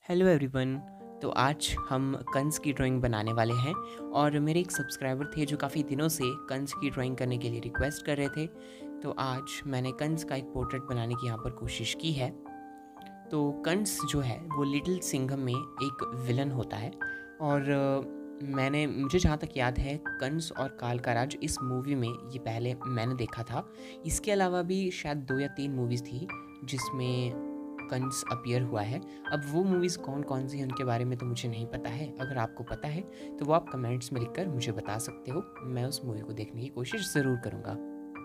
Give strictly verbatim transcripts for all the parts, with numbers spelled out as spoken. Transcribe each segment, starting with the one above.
Hello everyone. तो आज हम कंस की ड्राइंग बनाने वाले हैं और मेरे एक सब्सक्राइबर थे जो काफ़ी दिनों से कंस की ड्राइंग करने के लिए रिक्वेस्ट कर रहे थे। तो आज मैंने कंस का एक पोर्ट्रेट बनाने की यहाँ पर कोशिश की है। तो कंस जो है वो लिटिल सिंघम में एक विलन होता है और अ, मैंने मुझे जहाँ तक याद है कंस और काल का राज इस मूवी में ये पहले मैंने देखा था। इसके अलावा भी शायद दो या तीन मूवीज़ थी जिसमें कंस अपीयर हुआ है। अब वो मूवीज़ कौन कौन सी हैं उनके बारे में तो मुझे नहीं पता है। अगर आपको पता है तो वो आप कमेंट्स में लिखकर मुझे बता सकते हो। मैं उस मूवी को देखने की कोशिश ज़रूर करूँगा।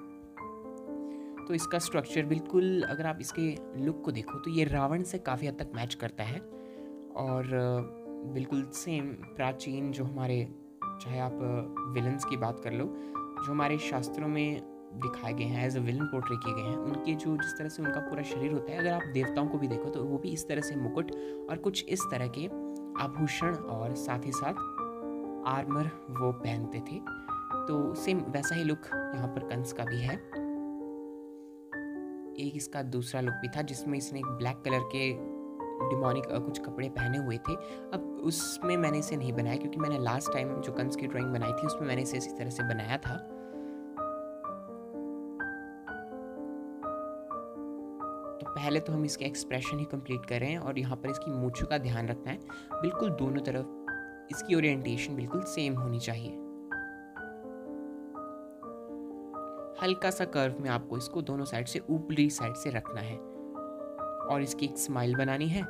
तो इसका स्ट्रक्चर बिल्कुल, अगर आप इसके लुक को देखो तो ये रावण से काफ़ी हद तक मैच करता है और अ, बिल्कुल सेम प्राचीन जो हमारे, चाहे आप विलन्स की बात कर लो जो हमारे शास्त्रों में दिखाए गए हैं, एज अ विलन पोर्ट्रे किए गए हैं, उनके जो जिस तरह से उनका पूरा शरीर होता है, अगर आप देवताओं को भी देखो तो वो भी इस तरह से मुकुट और कुछ इस तरह के आभूषण और साथ ही साथ आर्मर वो पहनते थे। तो सेम वैसा ही लुक यहाँ पर कंस का भी है। एक इसका दूसरा लुक भी था जिसमें इसने एक ब्लैक कलर के डिमोनिक कुछ कपड़े पहने हुए थे। अब उसमें मैंने इसे नहीं बनाया क्योंकि मैंने लास्ट टाइम जो कंस की ड्राइंग बनाई थी उसमें मैंने इसे इसी तरह से बनाया था। तो पहले तो हम इसके एक्सप्रेशन ही कंप्लीट कर रहे हैं और यहाँ पर इसकी मूंछों का ध्यान रखना है। बिल्कुल दोनों तरफ इसकी ओरिएंटेशन बिल्कुल सेम होनी चाहिए। हल्का सा कर्व में आपको इसको दोनों साइड से ऊपरी साइड से रखना है और इसकी एक स्माइल बनानी है।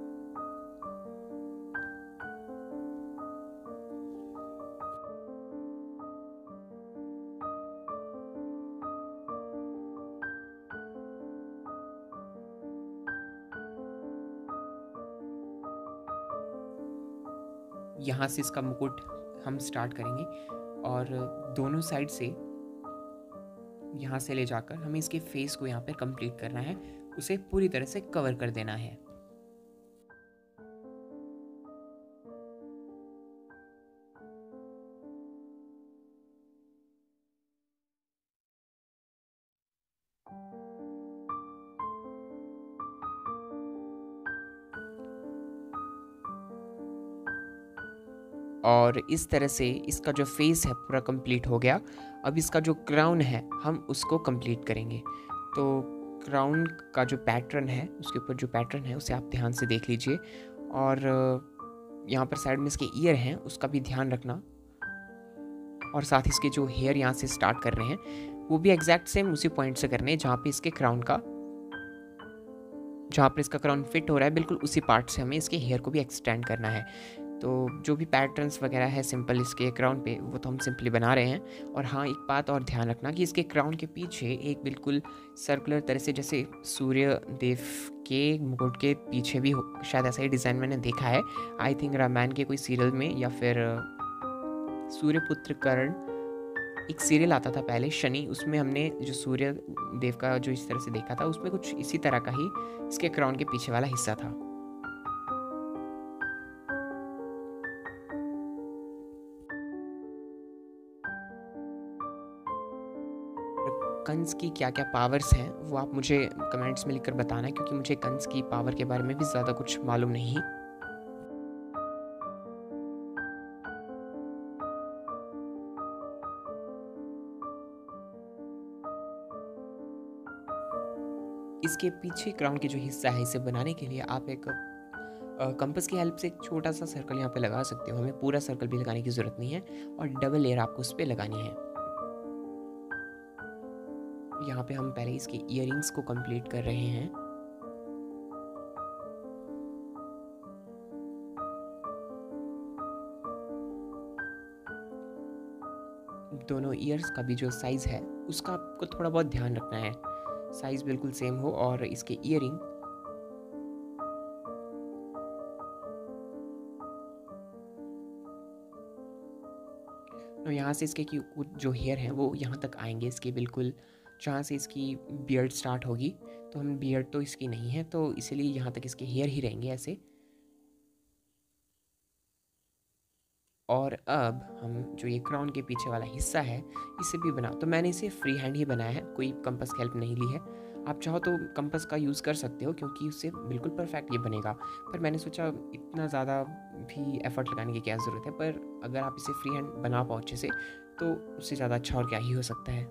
यहाँ से इसका मुकुट हम स्टार्ट करेंगे और दोनों साइड से यहाँ से ले जाकर हमें इसके फेस को यहाँ पर कंप्लीट करना है, उसे पूरी तरह से कवर कर देना है। और इस तरह से इसका जो फेस है पूरा कंप्लीट हो गया। अब इसका जो क्राउन है हम उसको कंप्लीट करेंगे। तो क्राउन का जो पैटर्न है, उसके ऊपर जो पैटर्न है उसे आप ध्यान से देख लीजिए और यहाँ पर साइड में इसके ईयर हैं उसका भी ध्यान रखना और साथ ही इसके जो हेयर यहाँ से स्टार्ट कर रहे हैं वो भी एग्जैक्ट सेम उसी पॉइंट से करने हैं जहाँ पे इसके क्राउन का, जहाँ पर इसका क्राउन फिट हो रहा है बिल्कुल उसी पार्ट से हमें इसके हेयर को भी एक्सटेंड करना है। तो जो भी पैटर्न्स वगैरह है सिंपल इसके क्राउन पे वो तो हम सिंपली बना रहे हैं। और हाँ, एक बात और ध्यान रखना कि इसके क्राउन के पीछे एक बिल्कुल सर्कुलर तरह से, जैसे सूर्य देव के मुकुट के पीछे भी शायद ऐसा ही डिज़ाइन मैंने देखा है, आई थिंक रामायण के कोई सीरियल में, या फिर सूर्यपुत्र कर्ण एक सीरियल आता था पहले शनि, उसमें हमने जो सूर्य देव का जो इस तरह से देखा था उसमें कुछ इसी तरह का ही इसके क्राउन के पीछे वाला हिस्सा था। कंस की क्या क्या पावर्स हैं वो आप मुझे कमेंट्स में लिखकर बताना, क्योंकि मुझे कंस की पावर के बारे में भी ज़्यादा कुछ मालूम नहीं। इसके पीछे क्राउन के जो हिस्सा है इसे बनाने के लिए आप एक कंपास की हेल्प से एक छोटा सा सर्कल यहाँ पे लगा सकते हो। हमें पूरा सर्कल भी लगाने की ज़रूरत नहीं है और डबल लेयर आपको उस पर लगानी है। यहाँ पे हम पहले इसके इयररिंग्स को कंप्लीट कर रहे हैं। दोनों ईयर्स का भी जो साइज़ है उसका आपको थोड़ा बहुत ध्यान रखना है, साइज़ बिल्कुल सेम हो। और इसके इयररिंग तो यहाँ से इसके की कुछ जो हेयर हैं वो यहाँ तक आएंगे, इसके बिल्कुल जहाँ से इसकी बियर्ड स्टार्ट होगी। तो हम बियर्ड तो इसकी नहीं है तो इसीलिए यहाँ तक इसके हेयर ही रहेंगे ऐसे। और अब हम जो ये क्राउन के पीछे वाला हिस्सा है इसे भी बना, तो मैंने इसे फ्री हैंड ही बनाया है, कोई कंपास की हेल्प नहीं ली है। आप चाहो तो कंपास का यूज़ कर सकते हो क्योंकि उससे बिल्कुल परफेक्ट ये बनेगा। पर मैंने सोचा इतना ज़्यादा भी एफ़र्ट लगाने की क्या ज़रूरत है, पर अगर आप इसे फ्री हैंड बना पाओ अच्छे से तो उससे ज़्यादा अच्छा और क्या ही हो सकता है।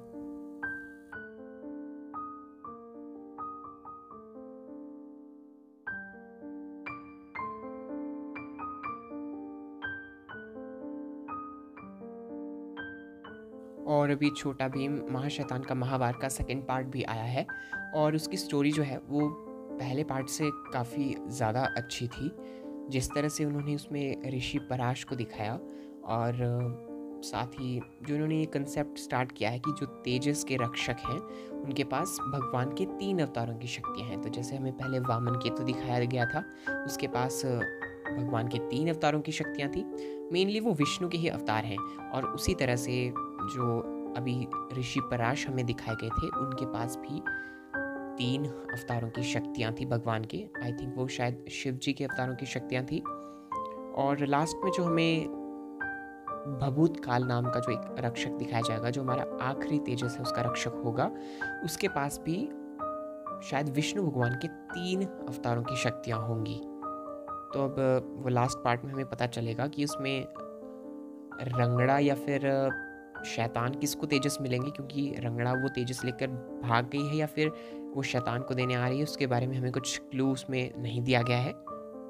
और अभी छोटा भीम महाशैतान का महाभारत का सेकंड पार्ट भी आया है और उसकी स्टोरी जो है वो पहले पार्ट से काफ़ी ज़्यादा अच्छी थी। जिस तरह से उन्होंने उसमें ऋषि पराश को दिखाया और साथ ही जो उन्होंने ये कंसेप्ट स्टार्ट किया है कि जो तेजस के रक्षक हैं उनके पास भगवान के तीन अवतारों की शक्तियाँ हैं। तो जैसे हमें पहले वामन केतु दिखाया गया था, उसके पास भगवान के तीन अवतारों की शक्तियाँ थी। मेनली वो विष्णु के ही अवतार हैं और उसी तरह से जो अभी ऋषि पराश हमें दिखाए गए थे उनके पास भी तीन अवतारों की शक्तियाँ थी भगवान के। आई थिंक वो शायद शिव जी के अवतारों की शक्तियाँ थी। और लास्ट में जो हमें भभूत काल नाम का जो एक रक्षक दिखाया जाएगा, जो हमारा आखिरी तेजस है उसका रक्षक होगा, उसके पास भी शायद विष्णु भगवान के तीन अवतारों की शक्तियाँ होंगी। तो अब वो लास्ट पार्ट में हमें पता चलेगा कि उसमें रंगड़ा या फिर शैतान किसको तेजस मिलेंगे, क्योंकि रंगड़ा वो तेजस लेकर भाग गई है या फिर वो शैतान को देने आ रही है, उसके बारे में हमें कुछ क्लू उसमें नहीं दिया गया है।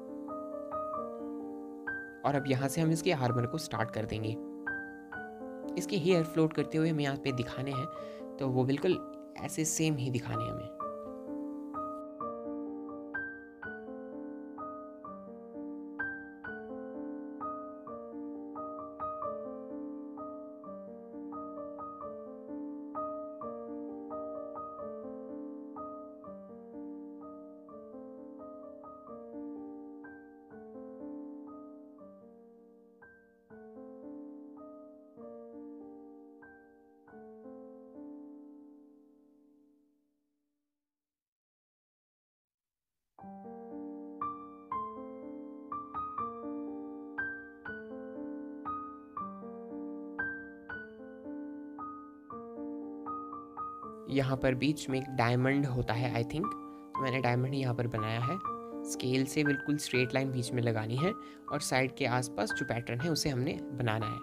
और अब यहाँ से हम इसके हार्मर को स्टार्ट कर देंगे। इसके हेयर फ्लोट करते हुए हमें यहाँ पे दिखाने हैं, तो वो बिल्कुल ऐसे सेम ही दिखाने हैं हमें। यहाँ पर बीच में एक डायमंड होता है आई थिंक, तो मैंने डायमंड यहाँ पर बनाया है। स्केल से बिल्कुल स्ट्रेट लाइन बीच में लगानी है और साइड के आसपास जो पैटर्न है उसे हमने बनाना है।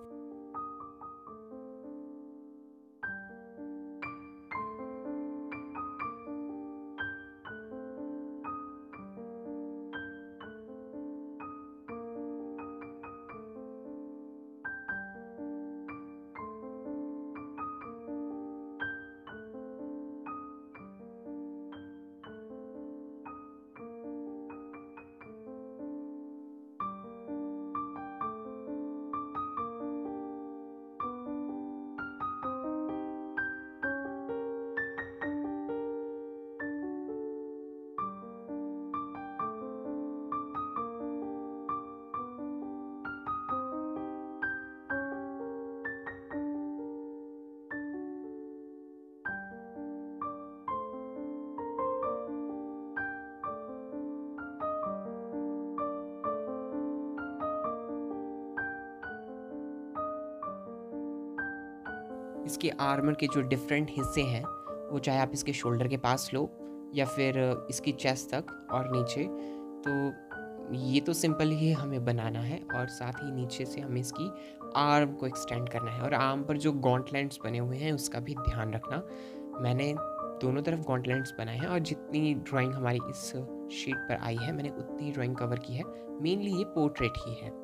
इसके आर्मर के जो डिफरेंट हिस्से हैं, वो चाहे आप इसके शोल्डर के पास लो या फिर इसकी चेस्ट तक और नीचे, तो ये तो सिंपल ही हमें बनाना है और साथ ही नीचे से हमें इसकी आर्म को एक्सटेंड करना है। और आर्म पर जो गॉन्टलेट्स बने हुए हैं उसका भी ध्यान रखना। मैंने दोनों तरफ गॉन्टलेट्स बनाए हैं और जितनी ड्राइंग हमारी इस शीट पर आई है मैंने उतनी ड्राइंग कवर की है। मेनली ये पोर्ट्रेट ही है।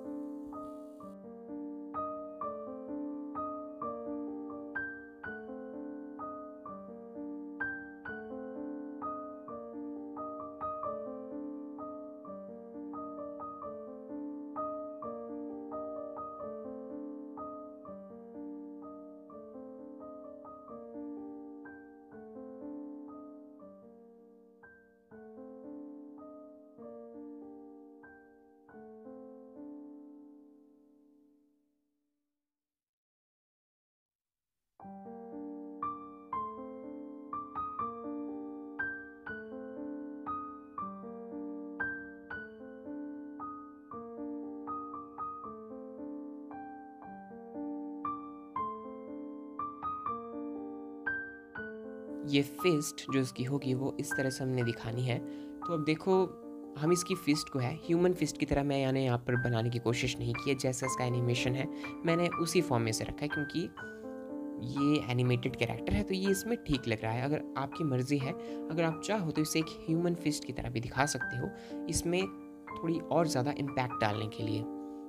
ये फिस्ट जो इसकी होगी वो इस तरह से हमने दिखानी है। तो अब देखो, हम इसकी फिस्ट को है ह्यूमन फिस्ट की तरह मैं यानी यहाँ पर बनाने की कोशिश नहीं की है। जैसा इसका एनिमेशन है मैंने उसी फॉर्म में से रखा है, क्योंकि ये एनिमेटेड कैरेक्टर है तो ये इसमें ठीक लग रहा है। अगर आपकी मर्ज़ी है, अगर आप चाहो तो इसे एक ह्यूमन फिस्ट की तरह भी दिखा सकते हो, इसमें थोड़ी और ज़्यादा इम्पैक्ट डालने के लिए।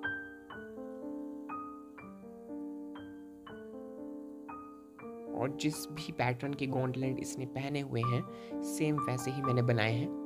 और जिस भी पैटर्न के गॉन्टलेट इसने पहने हुए हैं सेम वैसे ही मैंने बनाए हैं।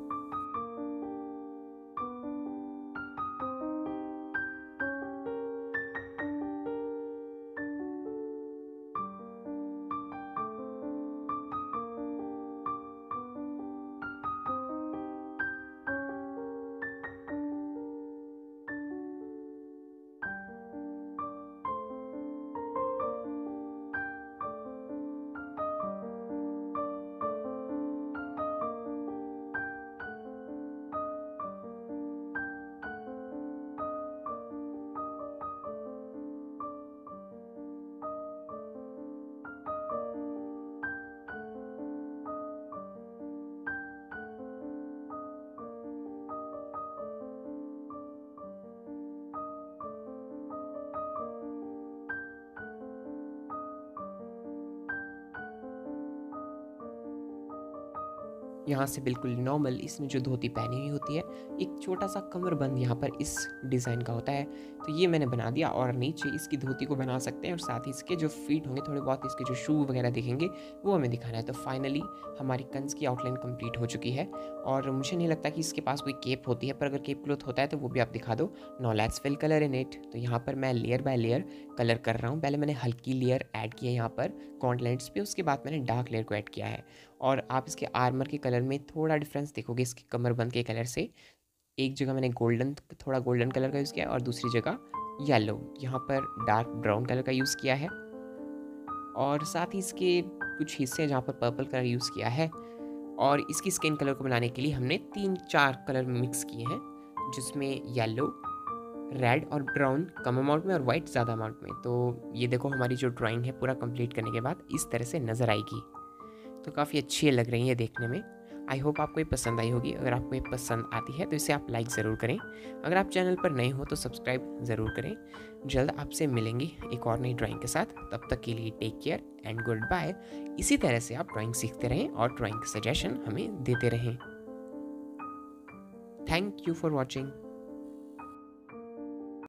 यहाँ से बिल्कुल नॉर्मल इसने जो धोती पहनी हुई होती है, एक छोटा सा कमरबंद यहाँ पर इस डिज़ाइन का होता है, तो ये मैंने बना दिया। और नीचे इसकी धोती को बना सकते हैं और साथ ही इसके जो फीट होंगे थोड़े बहुत, इसके जो शू वगैरह दिखेंगे वो हमें दिखाना है। तो फाइनली हमारी कंस की आउटलाइन कंप्लीट हो चुकी है और मुझे नहीं लगता कि इसके पास कोई केप होती है, पर अगर केप क्लॉथ होता है तो वो भी आप दिखा दो। Now let's fill colour in it. तो यहाँ पर मैं लेयर बाय लेयर कलर कर रहा हूँ। पहले मैंने हल्की लेयर ऐड की है यहाँ पर गॉन्टलेट्स पे, उसके बाद मैंने डार्क लेयर को ऐड किया है। और आप इसके आर्मर के कलर में थोड़ा डिफरेंस देखोगे इसके कमरबंद के कलर से। एक जगह मैंने गोल्डन थोड़ा गोल्डन कलर का यूज़ किया और दूसरी जगह येलो, यहाँ पर डार्क ब्राउन कलर का यूज़ किया है। और साथ ही इसके कुछ हिस्से जहाँ पर पर्पल कलर यूज़ किया है। और इसकी स्किन कलर को बनाने के लिए हमने तीन चार कलर मिक्स किए हैं, जिसमें येलो, रेड और ब्राउन कम अमाउंट में और वाइट ज़्यादा अमाउंट में। तो ये देखो हमारी जो ड्राइंग है पूरा कंप्लीट करने के बाद इस तरह से नज़र आएगी। तो काफ़ी अच्छी लग रही है देखने में। आई होप आपको ये पसंद आई होगी। अगर आपको ये पसंद आती है तो इसे आप लाइक ज़रूर करें। अगर आप चैनल पर नए हो तो सब्सक्राइब ज़रूर करें। जल्द आपसे मिलेंगे एक और नई ड्राइंग के साथ। तब तक के लिए take care and good bye. इसी तरह से आप ड्राइंग सीखते रहें और ड्राइंग सजेशन हमें देते रहें। Thank you for watching.